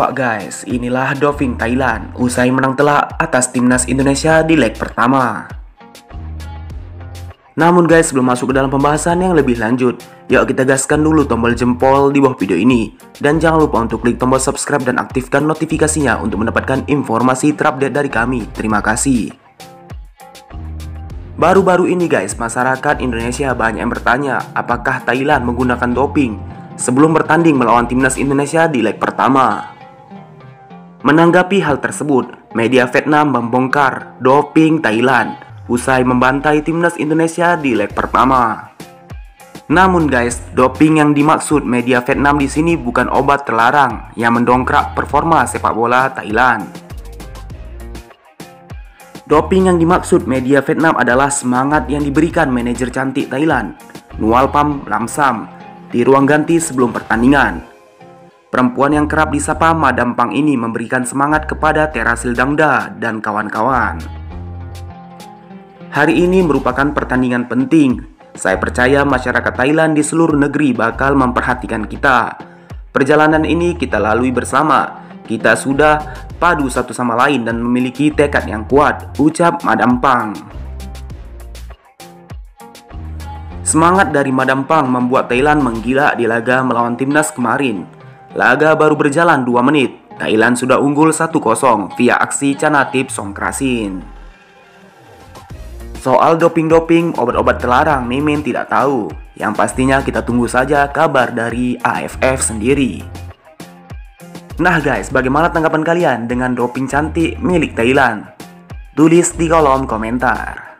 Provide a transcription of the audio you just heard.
Wah guys, inilah doping Thailand usai menang telak atas timnas Indonesia di leg pertama. Namun guys, sebelum masuk ke dalam pembahasan yang lebih lanjut, yuk kita gaskan dulu tombol jempol di bawah video ini. Dan jangan lupa untuk klik tombol subscribe dan aktifkan notifikasinya untuk mendapatkan informasi terupdate dari kami. Terima kasih. Baru-baru ini guys, masyarakat Indonesia banyak yang bertanya apakah Thailand menggunakan doping sebelum bertanding melawan timnas Indonesia di leg pertama. Menanggapi hal tersebut, media Vietnam membongkar doping Thailand usai membantai timnas Indonesia di leg pertama. Namun guys, doping yang dimaksud media Vietnam di sini bukan obat terlarang yang mendongkrak performa sepak bola Thailand. Doping yang dimaksud media Vietnam adalah semangat yang diberikan manajer cantik Thailand, Nualpam Lamsam, di ruang ganti sebelum pertandingan. Perempuan yang kerap disapa Madam Pang ini memberikan semangat kepada Terasil Dangda dan kawan-kawan. Hari ini merupakan pertandingan penting. Saya percaya masyarakat Thailand di seluruh negeri bakal memperhatikan kita. Perjalanan ini kita lalui bersama. Kita sudah padu satu sama lain dan memiliki tekad yang kuat, ucap Madam Pang. Semangat dari Madam Pang membuat Thailand menggila di laga melawan timnas kemarin. Laga baru berjalan 2 menit, Thailand sudah unggul 1-0 via aksi Chanatip Songkrasin. Soal doping-doping, obat-obat terlarang Mimin tidak tahu. Yang pastinya kita tunggu saja kabar dari AFF sendiri. Nah guys, bagaimana tanggapan kalian dengan doping cantik milik Thailand? Tulis di kolom komentar.